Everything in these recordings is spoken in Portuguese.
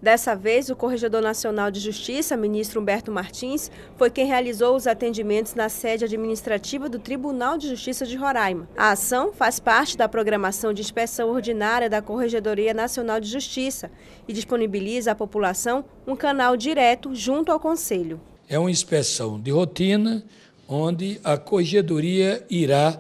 Dessa vez, o Corregedor Nacional de Justiça, ministro Humberto Martins, foi quem realizou os atendimentos na sede administrativa do Tribunal de Justiça de Roraima. A ação faz parte da programação de inspeção ordinária da Corregedoria Nacional de Justiça e disponibiliza à população um canal direto junto ao Conselho. É uma inspeção de rotina, onde a Corregedoria irá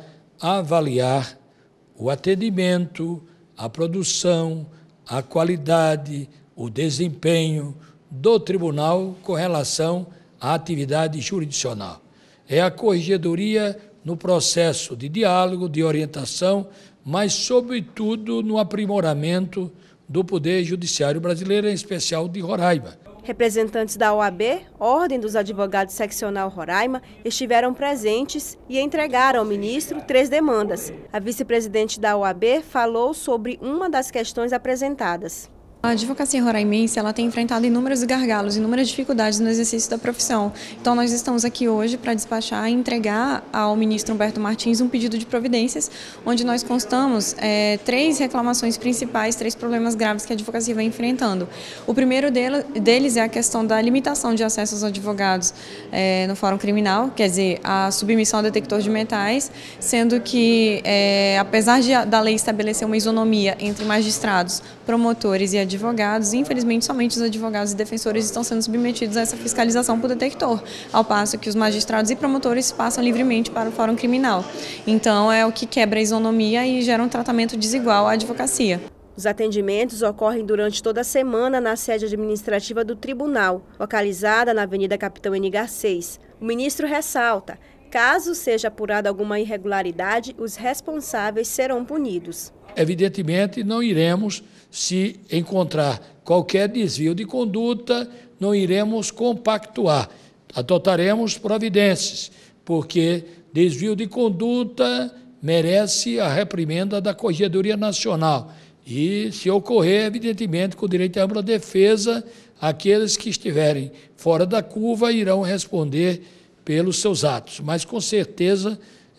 avaliar o atendimento, a produção, a qualidade, o desempenho do tribunal com relação à atividade jurisdicional. É a Corregedoria no processo de diálogo, de orientação, mas, sobretudo, no aprimoramento do Poder Judiciário brasileiro, em especial de Roraima. Representantes da OAB, Ordem dos Advogados Seccional Roraima, estiveram presentes e entregaram ao ministro 3 demandas. A vice-presidente da OAB falou sobre uma das questões apresentadas. A advocacia roraimense ela tem enfrentado inúmeros gargalos, inúmeras dificuldades no exercício da profissão. Então nós estamos aqui hoje para despachar e entregar ao ministro Humberto Martins um pedido de providências, onde nós constamos 3 reclamações principais, 3 problemas graves que a advocacia vem enfrentando. O primeiro deles é a questão da limitação de acesso aos advogados no fórum criminal, quer dizer, a submissão a detector de metais, sendo que, apesar da lei estabelecer uma isonomia entre magistrados, promotores e advogados, infelizmente somente os advogados e defensores estão sendo submetidos a essa fiscalização por detector, ao passo que os magistrados e promotores passam livremente para o fórum criminal. Então é o que quebra a isonomia e gera um tratamento desigual à advocacia. Os atendimentos ocorrem durante toda a semana na sede administrativa do tribunal, localizada na Avenida Capitão N. Garcês. O ministro ressalta: caso seja apurada alguma irregularidade, os responsáveis serão punidos. Evidentemente, não iremos, se encontrar qualquer desvio de conduta, não iremos compactuar. Adotaremos providências, porque desvio de conduta merece a reprimenda da Corregedoria Nacional. E, se ocorrer, evidentemente, com o direito à ampla defesa, aqueles que estiverem fora da curva irão responder pelos seus atos. Mas, com certeza,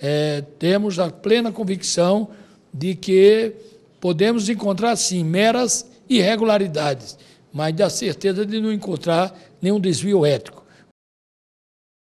temos a plena convicção de que podemos encontrar, sim, meras irregularidades, mas dá certeza de não encontrar nenhum desvio ético.